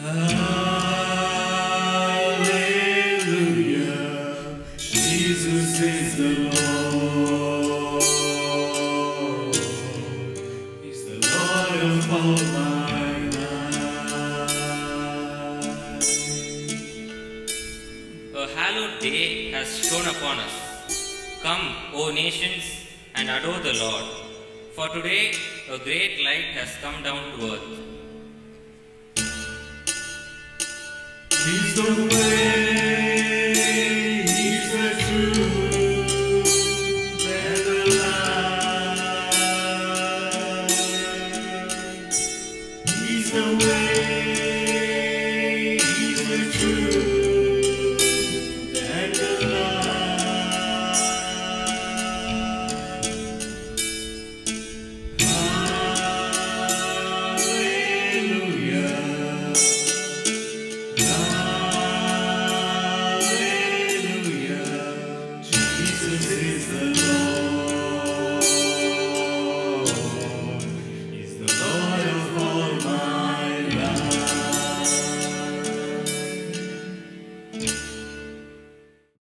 Hallelujah, Jesus is the Lord. He's the Lord of all my life. A hallowed day has shone upon us. Come, O nations, and adore the Lord. For today a great light has come down to earth. He's the way, He's the truth, and the light. He's the way, He's the truth, and the light. Hallelujah. Hallelujah, Jesus is the Lord.